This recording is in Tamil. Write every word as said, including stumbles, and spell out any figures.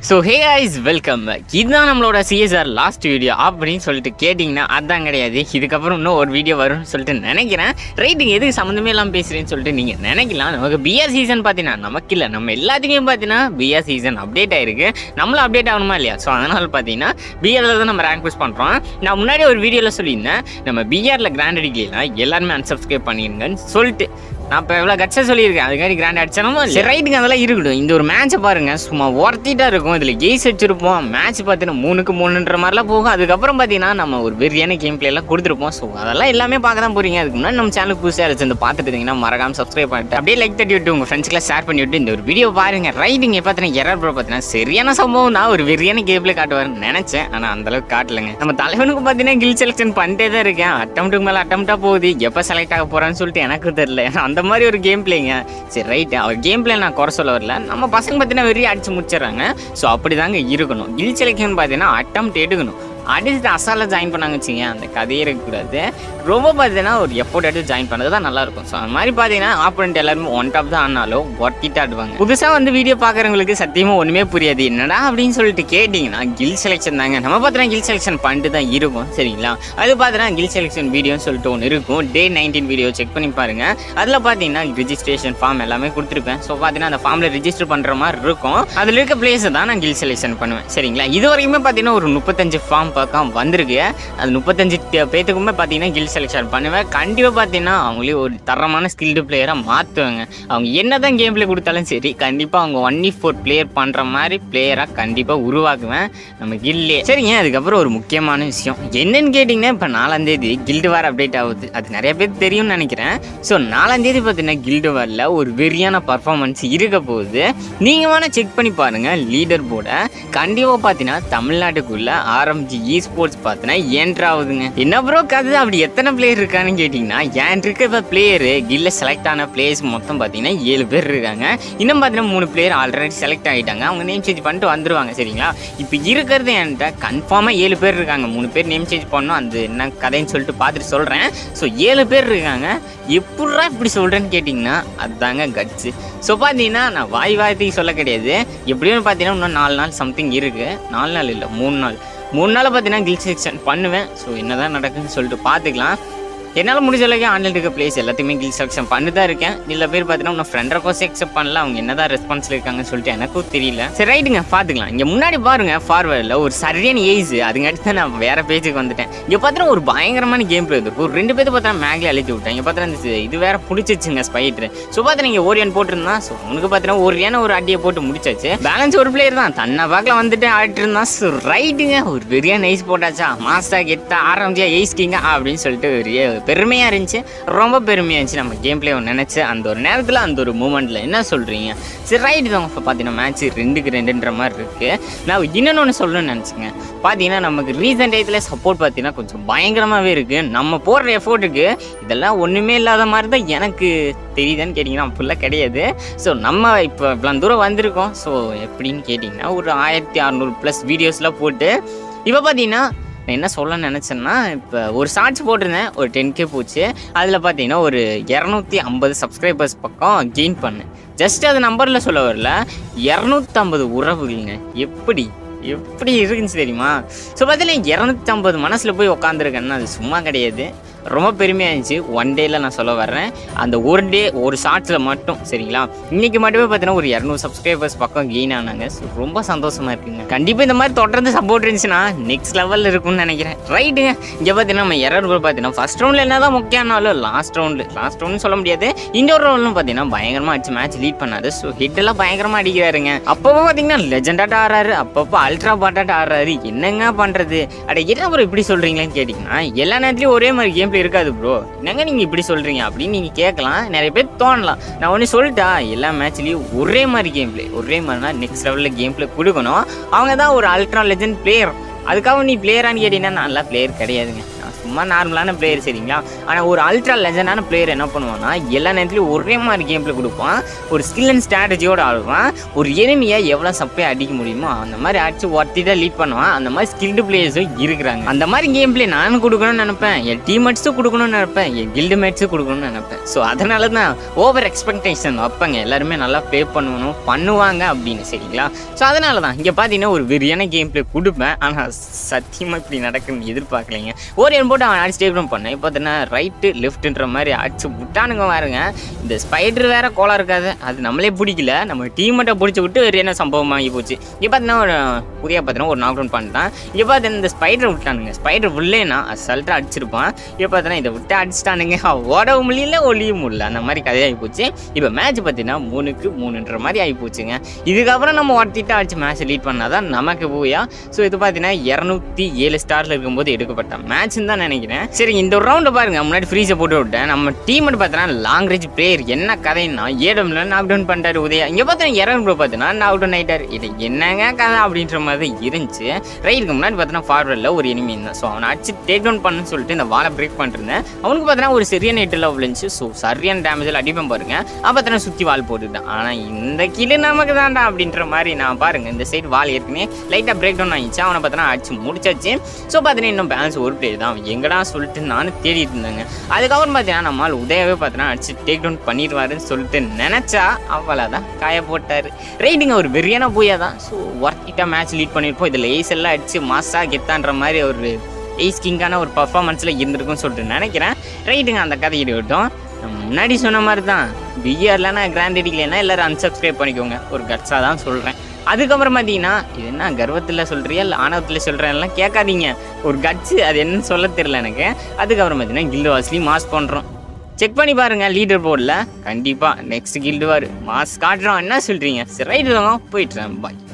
So hey guys, welcome back. இதுதான் நம்மளோட C S R last video அப்படின்னு சொல்லிட்டு கேட்டிங்கன்னா அதான் கிடையாது. இதுக்கப்புறம் இன்னும் ஒரு வீடியோ வரும்னு சொல்லிட்டு நினைக்கிறேன். ரைட்டுங்க, எதுக்கு சம்மந்தமே இல்லாமல் பேசுகிறேன்னு சொல்லிட்டு நீங்கள் நினைக்கலாம். நமக்கு பிஆர் சீசன் பார்த்தீங்கன்னா நமக்கு இல்லை, நம்ம எல்லாத்துக்குமே பார்த்தீங்கன்னா பிஆர் சீசன் அப்டேட் ஆகிருக்கு. நம்மளும் அப்டேட் ஆகணுமா இல்லையா? ஸோ அதனால் பார்த்தீங்கன்னா பிஆரில் தான் நம்ம ரேங்க் புஷ் பண்ணுறோம். நான் முன்னாடி ஒரு வீடியோவில் சொல்லியிருந்தேன், நம்ம பிஆரில் கிராண்ட் அடிக்கலாம் எல்லாருமே அன்சப்ஸ்கிரைப் பண்ணிடுங்கன்னு சொல்லிட்டு நான் இப்போ எவ்வளோ கட்சா சொல்லியிருக்கேன். அதுக்காண்டி கிராண்ட் அடிச்சாலும் சரி, ரைட்டுங்க, அதெல்லாம் இருக்கட்டும். இந்த ஒரு மேட்சை பாருங்கள், சும்மா ஒர்த்திட்டாக இருக்கும். இதில் கெய்ஸ் வச்சுருப்போம். மேட்ச் பார்த்தீங்கன்னா மூணுக்கு மூணுன்ற மாதிரிலாம் போகும். அதுக்கப்புறம் பார்த்தீங்கன்னா நம்ம ஒரு வெறியான கேம் பிளேலாம் கொடுத்துருப்போம். ஸோ அதெல்லாம் எல்லாமே பார்க்க தான் போகிறீங்க. அதுக்கு முன்னாடி நம்ம சேனலுக்கு புதுசாக இருந்துச்சு வந்து பார்த்துட்டு இருந்தீங்கன்னா மறக்காம சப்ஸ்கிரைப் பண்ணிட்டு அப்படியே லைக் தட்டி விட்டு உங்கள் ஃப்ரெண்ட்ஸ்க்குலாம் ஷேர் பண்ணி விட்டு இந்த ஒரு வீடியோ பாருங்கள். ரைட்டுங்க, பார்த்தீங்கன்னா எரர் ப்ரோ பார்த்தீங்கன்னா சரியான சம்பவம் தான். ஒரு வெறியான கேம் பிளே காட்டுவார்னு நினச்சேன், ஆனால் அந்தளவுக்கு காட்டலைங்க. நம்ம தலைவனுக்கு பார்த்தீங்கன்னா கில் செலெக்ஷன் பண்ணிட்டே தான் இருக்கேன். அட்டம்ப்ட்டுக்கு மேலே அட்டம்ப்டாக போகுது. எப்போ செலக்ட் ஆக போகிறான்னு சொல்லிட்டு எனக்கு தெரியல. அந்த மாதிரி ஒரு கேம் பிளே. சரி ரைட்டு, அவர் கேம் பிளே நான் குறை சொல்ல வரல. நம்ம பசங்க பார்த்தீங்கன்னா வெறி அடிச்சு முடிச்சிடறாங்க. ஸோ அப்படி தாங்க இருக்கணும். கில் செலெக்ஷன் பார்த்தீங்கன்னா அட்டம்ப்ட் எடுக்கணும். அடிச்சுட்டு அசாலில் ஜாயின் பண்ணாங்க வச்சுங்க, அந்த கதையே இருக்கக்கூடாது. ரொம்ப பார்த்தீங்கன்னா ஒரு எஃபோர்ட் எடுத்து ஜாயின் பண்ணது தான் நல்லாயிருக்கும். ஸோ அந்த மாதிரி பார்த்தீங்கன்னா ஆப்போனண்ட் எல்லாருமே ஒன் டாப் தான் ஆனாலும் ஒர்க்கிட்டு ஆடுவாங்க. புதுசாக வந்து வீடியோ பார்க்குறவங்களுக்கு சத்தியமாக ஒன்றுமே புரியாது. என்னடா அப்படின்னு சொல்லிட்டு கேட்டிங்கன்னா கில் செலெக்ஷன் தாங்க. நம்ம பார்த்தீங்கன்னா கில் செலெக்ஷன் பண்ணிட்டு தான் இருக்கும், சரிங்களா? அது பார்த்தீங்கன்னா கில் செலெக்ஷன் வீடியோன்னு சொல்லிட்டு ஒன்று இருக்கும். டே நைன்டீன் வீடியோ செக் பண்ணி பாருங்கள். அதில் பார்த்தீங்கன்னா ரிஜிஸ்ட்ரேஷன் ஃபார்ம் எல்லாமே கொடுத்துருப்பேன். ஸோ பார்த்தீங்கன்னா அந்த ஃபார்மில் ரிஜிஸ்டர் பண்ணுற மாதிரி இருக்கும். அதில் இருக்க பிளேஸை தான் நான் கில் செலெக்ஷன் பண்ணுவேன், சரிங்களா? இது வரைக்குமே பார்த்தீங்கன்னா ஒரு முப்பத்தஞ்சு ஃபார்ம் பக்கம் வந்திருக்கு. அது முப்பத்தஞ்சு பேத்துக்குமே பார்த்தீங்கன்னா கில் செலெக்ஷன் பண்ணுவேன். கண்டிப்பாக பார்த்தீங்கன்னா அவங்களே ஒரு தரமான ஸ்கில்டு பிளேயராக மாற்றுவாங்க. அவங்க என்ன தான் கேம் பிளே கொடுத்தாலும் சரி, கண்டிப்பாக அவங்க ஒன் இ ஃபோர் பிளேயர் பண்ணுற மாதிரி பிளேயராக கண்டிப்பாக உருவாக்குவேன் நம்ம கில்லே, சரிங்க. அதுக்கப்புறம் ஒரு முக்கியமான விஷயம் என்னன்னு கேட்டிங்கன்னா, இப்போ நாலாந்தேதி கில்டு வார் அப்டேட் ஆகுது. அது நிறைய பேர் தெரியும்னு நினைக்கிறேன். ஸோ நாலாந்தேதி பார்த்தீங்கன்னா கில்டு வாரில் ஒரு வெறியான பர்ஃபார்மன்ஸ் இருக்க போகுது. நீங்கள் வேணால் செக் பண்ணி பாருங்கள் லீடர் போர்டை. கண்டிப்பாக பார்த்தீங்கன்னா தமிழ்நாட்டுக்குள்ளே ஆர்எம்ஜி இ ஸ்போர்ட்ஸ் பார்த்தீங்கன்னா ஏன்றாவுதுங்க. என்ன ப்ரோ கதை, அப்படி எத்தனை பிளேயர் இருக்கான்னு கேட்டிங்கன்னா, ஏன் இருக்க பிளேயரு கில்ல செலக்ட் ஆன பிளேயர்ஸ் மொத்தம் பார்த்தீங்கன்னா ஏழு பேர் இருக்காங்க. இன்னும் பார்த்தீங்கன்னா மூணு பிளேயர் ஆல்ரெடி செலக்ட் ஆகிட்டாங்க. அவங்க நேம் சேஞ்ச் பண்ணிட்டு வந்துடுவாங்க, சரிங்களா? இப்போ இருக்கிறது என்கிட்ட கன்ஃபார்மாக ஏழு பேர் இருக்காங்க. மூணு பேர் நேம் சேஞ்ச் பண்ணணும், அந்த என்ன கதைன்னு சொல்லிட்டு பார்த்துட்டு சொல்கிறேன். ஸோ ஏழு பேர் இருக்காங்க. எப்படா இப்படி சொல்கிறேன்னு கேட்டிங்கன்னா அதுதாங்க கட்ஸு. ஸோ பார்த்தீங்கன்னா நான் வாய் வார்த்தைக்கு சொல்ல கிடையாது. எப்படின்னு பார்த்தீங்கன்னா இன்னும் நாலு நாள் சம்திங் இருக்குது. நாலு நாள் இல்லை, மூணு நாள் மூணு நாள் பார்த்தீங்கன்னா கில் செலெக்ஷன் பண்ணுவேன். ஸோ என்ன தான் நடக்குதுன்னு சொல்லிட்டு பார்த்துக்கலாம். என்னால் முடிஞ்ச அளவுக்கு ஆன்லைன் இருக்க பிளேஸ் எல்லாத்தையுமே கில் செலெக்ஷன் பண்ணி தான் இருக்கேன். சில பேர் பார்த்தீங்கன்னா உங்கள் ஃப்ரெண்ட் ரெக்வஸ்ட் அக்செப்ட் பண்ணல. அவங்க என்ன தான் ரெஸ்பான்ஸில் இருக்காங்கன்னு சொல்லிட்டு எனக்கும் தெரியல. சரி ரைட்டுங்க, பார்த்துக்கலாம். இங்கே முன்னாடி பாருங்கள் ஃபார்வர்டில் ஒரு சரியான ஏஜ். அதுங்காட்டி தான் நான் வேறு பேஜுக்கு வந்துட்டேன். இங்கே பார்த்தீங்கன்னா ஒரு பயங்கரமான கேம் பிளே இருக்கும். ஒரு ரெண்டு பேர் பார்த்தா மேக்ல அழிச்சு விட்டேன். இங்கே பார்த்தீங்கன்னா இது வேறு பிடிச்சிச்சுங்க ஸ்பைட்ரு. ஸோ பார்த்தீங்கன்னா இங்கே ஓரியன் போட்டிருந்தான். ஸோ உனக்கு பார்த்தீங்கன்னா ஓரியான ஒரு அடியை போட்டு முடிச்சாச்சு. பேலன்ஸ் ஒரு பிளேயர் தான் தன்னை பார்க்கல வந்துட்டு ஆடிட்டு இருந்தான். ஸோ ரைட்டுங்க, ஒரு பெரிய நைஸ் போட்டாச்சா, மாஸ்டா கெத்தா ஆரம்பிச்சா எய்ஸ் கிங்க அப்படின்னு சொல்லிட்டு ஒரு பெருமையாக இருந்துச்சு. ரொம்ப பெருமையாக இருந்துச்சு நம்ம கேம் பிளே நினச்சி அந்த ஒரு நேரத்தில் அந்த ஒரு மூமெண்ட்டில். என்ன சொல்கிறீங்க? சரி ரைட்டு தான். இப்போ பார்த்தீங்கன்னா மேட்ச் ரெண்டுக்கு ரெண்டுன்ற மாதிரி இருக்குது. நான் இன்னொன்று ஒன்று சொல்லணும்னு நினச்சிங்க. பார்த்தீங்கன்னா நமக்கு ரீசன்ட் டயத்தில் சப்போர்ட் பார்த்தீங்கன்னா கொஞ்சம் பயங்கரமாகவே இருக்குது. நம்ம போடுற எஃபோர்ட்டுக்கு இதெல்லாம் ஒன்றுமே இல்லாத மாதிரி தான் எனக்கு தெரியுதுன்னு கேட்டிங்கன்னா அப்படிலாம் கிடையாது. ஸோ நம்ம இப்போ இவ்வளோ தூரம் வந்திருக்கோம். ஸோ எப்படின்னு கேட்டிங்கன்னா ஒரு ஆயிரத்தி அறநூறு ப்ளஸ் வீடியோஸ்லாம் போட்டு இப்போ பார்த்தீங்கன்னா நான் என்ன சொல்ல நினச்சேன்னா, இப்போ ஒரு ஷார்ட்ஸ் போட்டிருந்தேன், ஒரு டென் கே போச்சு. அதில் பார்த்தீங்கன்னா ஒரு இரநூத்தி ஐம்பது சப்ஸ்கிரைபர்ஸ் பக்கம் கெயின் பண்ணேன். ஜஸ்ட் அது நம்பரில் சொல்ல வரல, இரநூத்தம்பது உறவுகள்ங்க. எப்படி எப்படி இருக்குன்னு தெரியுமா? ஸோ பார்த்தீங்கன்னா இரநூத்தி ஐம்பது மனசில் போய் உக்காந்துருக்கேன்னா அது சும்மா கிடையாது. ரொம்ப பெருமையாக இருந்துச்சு. ஒன் டேயில் நான் சொல்ல வர்றேன், அந்த ஒரு டே ஒரு ஷார்ட்ஸில் மட்டும், சரிங்களா? இன்றைக்கி மட்டுமே பார்த்தீங்கன்னா ஒரு இரநூறு சப்ஸ்கிரைபர்ஸ் பக்கம் கெயின் ஆனாங்க. ஸோ ரொம்ப சந்தோஷமாக இருக்குங்க. கண்டிப்பாக இந்த மாதிரி தொடர்ந்து சப்போர்ட் இருந்துச்சுன்னா நெக்ஸ்ட் லெவலில் இருக்கும்னு நினைக்கிறேன். ரைட்டுங்க, இங்கே பார்த்தீங்கன்னா நம்ம எரர் பார்த்தீங்கன்னா ஃபஸ்ட் ரவுண்டில் என்ன தான் முக்கியனாலும் லாஸ்ட் ரவுண்டு லாஸ்ட் ரவுண்டு சொல்ல முடியாது. இன்னொரு ரவுண்டும் பார்த்தீங்கன்னா பயங்கரமாக அடிச்சு மேட்ச் லீட் பண்ணாரு. ஸோ ஹிட்டெல்லாம் பயங்கரமாக அடிக்கிறாருங்க. அப்பப்போ பார்த்தீங்கன்னா லெஜெண்டாட்ட ஆடுறாரு, அப்பப்போ அல்ட்ரா பாட்டாட்ட ஆடுறாரு. என்னங்க பண்ணுறது? அட என்ன ப்ரோ இப்படி சொல்கிறீங்களான்னு கேட்டிங்கன்னா, எல்லா நேரத்துலையும் ஒரே மாதிரி கேம் இருக்காது ப்ரோ, என்னங்க நீங்க இப்படி சொல்றீங்க அப்படின்னு நீங்க கேட்கலாம். நிறைய பேர் தோணலாம். நான் ஒன்று சொல்லிட்டா, எல்லா மேட்ச்லயும் ஒரே மாதிரி கேம் பிளே, ஒரே மாதிரினா நெக்ஸ்ட் லெவல்ல கேம் பிளே கொடுக்கணும். அவங்க தான் ஒரு அல்ட்ரா லெஜெண்ட் பிளேயர். அதுக்காக நீ பிளேயரான்னு கேட்டீங்கன்னா நல்லா பிளேயர் கிடையாதுங்க. நான் சும்மா நார்மலான பிளேயர் சரிங்களா. ஆனால் ஒரு அல்ட்ரா லெஜண்டான பிளேயர் என்ன பண்ணுவான்னா எல்லா நேரத்துலையும் ஒரே மாதிரி கேம் பிளே கொடுப்பான், ஒரு ஸ்கில் அண்ட் ஸ்ட்ராட்டஜியோடு ஆடுவான், ஒரு எனிமியை எவ்வளோ சப்பையாக அடிக்க முடியுமோ அந்த மாதிரி அடிச்சு ஒர்த்தி தான் லீட் பண்ணுவான். அந்த மாதிரி ஸ்கில்டு பிளேயர்ஸும் இருக்கிறாங்க. அந்த மாதிரி கேம் பிளே நானும் கொடுக்கணும்னு நினைப்பேன், என் டீம்மேட்ஸும் கொடுக்கணும்னு நினைப்பேன், என் கில்டு மேட்ஸும் கொடுக்கணும்னு நினைப்பேன். ஸோ அதனால தான் ஓவர் எக்ஸ்பெக்டேஷன் வைப்பாங்க, எல்லாருமே நல்லா ப்ளே பண்ணணும் பண்ணுவாங்க அப்படின்னு சரிங்களா. ஸோ அதனால தான் இங்கே பார்த்தீங்கன்னா ஒரு வெறியான கேம் பிளே கொடுப்பேன். ஆனால் சத்தியமாக இப்படி நடக்குன்னு எதிர்பார்க்கலைங்க. ஒரு என் போட்டு அவன் அடிச்சு டேக் டவுன் பண்ணேன். இப்போ பார்த்தீங்கன்னா ரைட்டு லெஃப்ட்டுன்ற மாதிரி அடிச்சு விட்டானுங்க பாருங்க. இந்த ஸ்பைடர் வேற கோலா இருக்காது, அது நம்மளே பிடிக்கல, நம்ம டீம்மேட்டை பிடிச்சி விட்டு வேறு என்ன சம்பவம் ஆகி போச்சு. இப்போ பார்த்தீங்கன்னா ஒரு புதிய பார்த்தீங்கன்னா ஒரு நாக் டவுன் பண்ணிட்டான். இப்போ பார்த்தீங்கன்னா இந்த ஸ்பைடரை விட்டானுங்க, ஸ்பைடர் உள்ளேனா அசல்ட்டாக அடிச்சிருப்பான். இப்போ பார்த்தீங்கன்னா இதை விட்டு அடிச்சிட்டானுங்க, ஓடவும் முடியல ஒளியும் முடியல, அந்த மாதிரி கதையாகி போச்சு. இப்போ மேட்ச் பார்த்தீங்கன்னா மூணுக்கு மூணுன்ற மாதிரி ஆகி போச்சுங்க. இதுக்கப்புறம் நம்ம ஒருத்திட்டு அடிச்சு மேட்ச் லீட் பண்ணால் தான் நமக்கு போயா. ஸோ இது பார்த்தீங்கன்னா இரநூத்தி ஏழு ஸ்டாரில் இருக்கும்போது எடுக்கப்பட்ட மேட்ச்னு தான் நினைக்கிறேன். சரி இந்த ஒரு ரவுண்டை பாருங்க, முன்னாடி ஃப்ரீஸை போட்டு விட்டேன். நம்ம டீம் பார்த்தீங்கன்னா லாங் ரேஞ்ச் பிளேயர் என்ன கதைன்னா ஏடம்ல நாக் டவுன் பண்ணிட்டாரு உதயா. இங்கே பார்த்தீங்கன்னா இரநூறு ப்ரோ பார்த்தீங்கன்னா நாக் டவுன் ஆகிட்டார். இது என்னங்க கதை அப்படின்ற மாதிரி இருந்துச்சு. ரைட்டுக்கு முன்னாடி பார்த்தீங்கன்னா ஃபார்வர்டில் ஒரு எனிமி இருந்தான். ஸோ அவனை அடிச்சு டேக் டவுன் பண்ணுன்னு சொல்லிட்டு இந்த வாழை பிரேக் பண்ணிருந்தேன். அவனுக்கு பார்த்தீங்கன்னா ஒரு சரியான ஹிட்டில் விழுந்துச்சு. ஸோ சரியான டேமேஜில் அடிப்பேன் பாருங்க. அப்போ பார்த்தீங்கன்னா சுற்றி வால் போட்டுக்கிட்டேன். ஆனால் இந்த கிளு நமக்கு தான்டா அப்படின்ற மாதிரி நான் பாருங்க இந்த சைடு வால் ஏற்கனவே லைட்டாக பிரேக் டவுன் ஆகிடுச்சு. அவனை பார்த்தீங்கன்னா அடிச்சு முடிச்சாச்சு. ஸோ பார்த்தீங்கன்னா இன்னும் பேலன்ஸ் ஒரு பிளேயர் தான், எங்கடா சொல்லிட்டு நானும் தேடிட்டு இருந்தாங்க. அதுக்கப்புறம் பார்த்தீங்கன்னா நம்மளால் உதயவே பார்த்தீங்கன்னா அடிச்சு டேக் டவுன் பண்ணிடுவாருன்னு சொல்லிட்டு நினச்சா அவ்வளோதான் காய போட்டார். ரைட்டுங்க ஒரு வெறியான போயா தான். ஸோ ஒர்க்கிட்டாக மேட்ச் லீட் பண்ணியிருப்போம். இதில் ஏஸ் எல்லாம் அடிச்சு மாசா கெத்தான்ற மாதிரி ஒரு ஏஸ் கிங்கான ஒரு பர்ஃபார்மன்ஸில் இருந்திருக்குன்னு சொல்லிட்டு நினைக்கிறேன். ரைட்டுங்க அந்த கதையை விட்டோம். முன்னாடி சொன்ன மாதிரி தான் பிஆர்லனா கிராண்ட் அடிக்கலைன்னா எல்லோரும் அன்சப்ஸ்கிரைப் பண்ணிக்கோங்க, ஒரு கட்ஸாக தான் சொல்கிறேன். அதுக்கப்புறம் பார்த்தீங்கன்னா இது என்ன கர்வத்தில் சொல்கிறியா இல்லை ஆணவத்தில் சொல்கிறேன்லாம் கேட்காதீங்க, ஒரு கட்ஸு அது என்னன்னு சொல்ல தெரியல எனக்கு. அதுக்கப்புறம் பார்த்தீங்கன்னா கில்டு வாஸ்லி மாஸ் பண்ணுறோம். செக் பண்ணி பாருங்கள் லீடர் போர்டில் கண்டிப்பாக நெக்ஸ்ட் கில்டு வார் மாஸ் காட்டுறோம். என்ன சொல்கிறீங்க? சரி ரைட்டு தாங்க போயிட்டுறேன், பாய்.